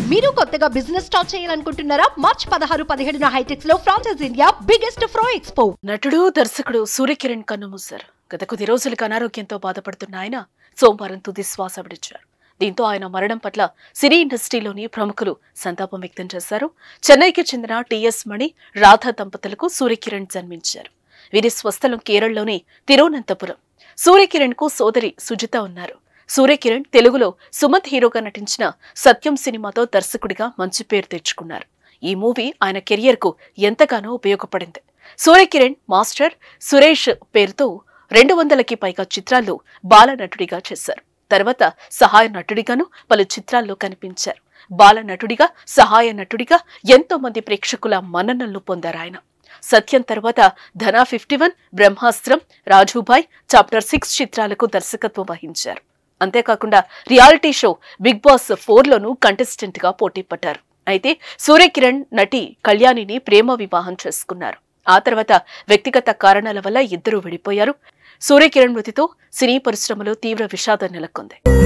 మీరు కొత్తగా business start చేయాలనుకుంటున్నారా? మార్చ్ 16-17 హైటెక్స్ లో ఫ్రాన్సెస్ ఇండియా బిగ్గెస్ట్ ఫ్రో ఎక్స్పో. నటుడు దర్శకుడు సూర్య కిరణ్ కన్నుమూశారు. గత కొద్ది రోజులుగా అనారోగ్యంతో బాధపడుతున్న ఆయన సోమవారం తుది శ్వాస విడిచారు. దీంతో ఆయన మరణం పట్ల సినీ ఇండస్ట్రీలోని ప్రముఖులు సంతాపం వ్యక్తం చేశారు. చెన్నైకి చెందిన టిఎస్ మణి రాధా దంపతులకు సూర్య కిరణ్ జన్మించారు. వీరి స్వస్థలం కేరళలోని తిరువనంతపురం. సూర్య కిరణ్ కు సోదరి సుజిత ఉన్నారు. సూర్య కిరణ్ తెలుగులో సుమంత్ హీరోగా నటించిన సత్యం సినిమాతో దర్శకుడిగా మంచి పేరు తెచ్చుకున్నారు. ఈ మూవీ ఆయన కెరియర్ కు ఎంతగానో ఉపయోగపడింది. సూర్య కిరణ్ మాస్టర్ సురేష్ పేరుతో 200కి పైగా చిత్రాల్లో బాల నటుడిగా చేశారు. తర్వాత సహాయ నటుడిగాను పలు చిత్రాల్లో కనిపించారు. బాల నటుడిగా సహాయ నటుడిగా ఎంతో మంది ప్రేక్షకుల మన్ననలు పొందారు ఆయన. సత్యం తర్వాత ధనా 51, బ్రహ్మాస్త్రం, రాజుభాయ్, చాప్టర్ 6 చిత్రాలకు దర్శకత్వం వహించారు. అంతేకాకుండా రియాలిటీ షో బిగ్ బాస్ 4లోనూ కంటెస్టెంట్ గా పోటీ పడ్డారు. అయితే సూర్య కిరణ్ నటి కళ్యాణిని ప్రేమ వివాహం చేసుకున్నారు. ఆ తర్వాత వ్యక్తిగత కారణాల వల్ల ఇద్దరూ విడిపోయారు. సూర్య కిరణ్ మృతితో సినీ పరిశ్రమలో తీవ్ర విషాదం నెలకొంది.